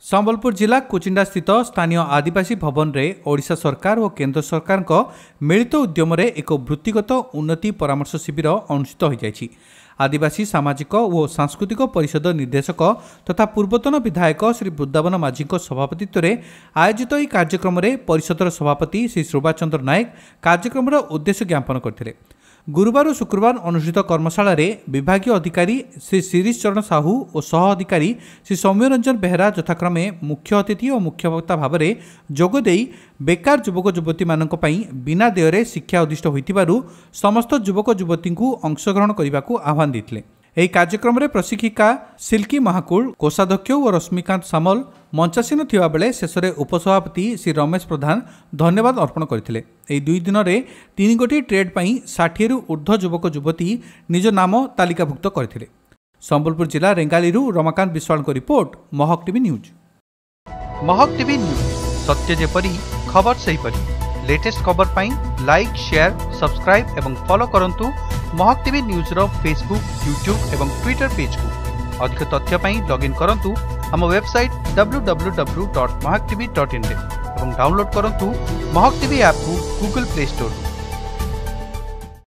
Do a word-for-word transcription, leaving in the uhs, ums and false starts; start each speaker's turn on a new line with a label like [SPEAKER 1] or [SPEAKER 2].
[SPEAKER 1] संबलपुर जिला कुचिंडा स्थित स्थानीय आदिवासी भवन में ओडिशा सरकार और केंद्र सरकार को मिलित उद्यम एक वृत्तिगत उन्नति परामर्श शिविर अनुष्ठित हो जाएगी। आदिवासी सामाजिक और सांस्कृतिक परिषद निर्देशक तथा पूर्वतन विधायक श्री वृंदावन माझी सभापतित्व में आयोजित यह कार्यक्रम में परिषदर सभापति श्री शोभा चंद्र नायक कार्यक्रम उद्देश्य ज्ञापन करते। गुरुवार और शुक्रवार अनुष्ठित कर्मशाला रे विभागीय अधिकारी श्री शिरीष चरण साहू और सह अधिकारी श्री सौम्य रंजन बेहरा यथाक्रमे मुख्य अतिथि और मुख्य वक्ता भाव में जोगदे बेकार युवक युवती मानक पई बिना देयरे शिक्षा उद्दिष्ट होइतिबारु समस्त युवक युवती को अंशग्रहण करने को आह्वान देते। यह कार्यक्रम में प्रशिक्षिका सिल्की महाकुल कोषाध्यक्ष और रश्मिकांत सामल मंचासीन थिबा बेले शेष में उपसभापति श्री रमेश प्रधान धन्यवाद अर्पण करथिले। एही दुई दिन में तीन गोटी ट्रेड पई षाठी रु ऊर्ध्व युवक युवती निज नाम तालिकाभुक्त करथिले। संबलपुर जिला रेंगालीरू रमाकांत विश्वाल को report Mahak TV news.
[SPEAKER 2] Mahak TV news सत्य जेपरी खबर सही परी लेटेस्ट खबर पाई लाइक शेयर सब्सक्राइब एवं फॉलो करंतु महक टीवी न्यूज रो फेसबुक यूट्यूब एवं ट्विटर पेज को। अधिक तथ्य पाई लॉगिन करंतु हम website W W W dot Mahak TV dot in एवं डाउनलोड करंतु महक टीवी ऐप को गूगल प्ले स्टोर।